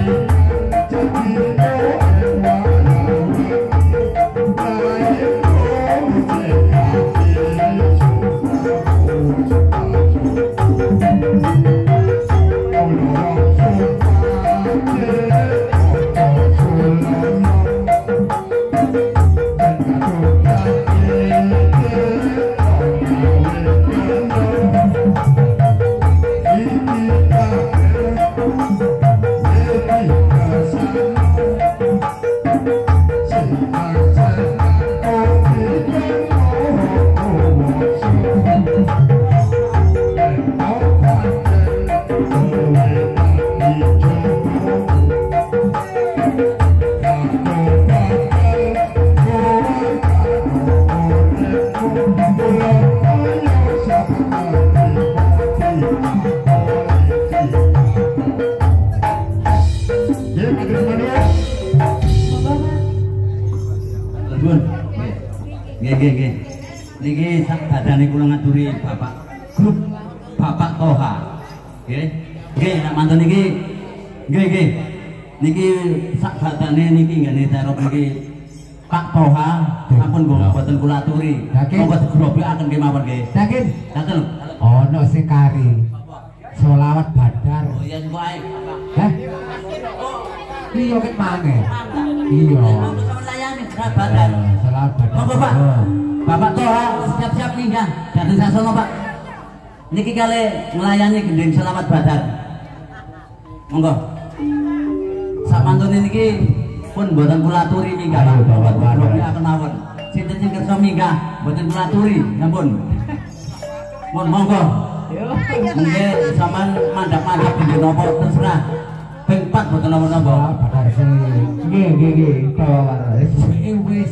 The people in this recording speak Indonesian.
Niki sak badane kula ngaturi Bapak grup Bapak Toha. Nggih. Nggih, nek mantun niki nggih. Niki sak badane niki nggene terop niki Pak Toha ampun mboten kula aturi. Monggo digrobekaken kemawon nggih. Yakin? Daten. Ono sing kari. Selawat Badar. Oh iya kok ae, Bapak. Heh. Iya ket maneh. Iya. Layani Badar. Selawat Badar. Monggo Pak. Bapak Toha siap-siap minggah dateng sasono Pak. Niki kali melayani gendeng Selamat Badar. Monggo. Sak mantune niki pun mboten kula aturi minggah Pak. Bapak mawon. Sinten sing kersa minggah mboten kula aturi, sampun. Monggo. Nggih sampean mandhap-mandhap gendeng napa terserah. Ping 4 mboten napa-napa. Badar sing nggih. Toha wis.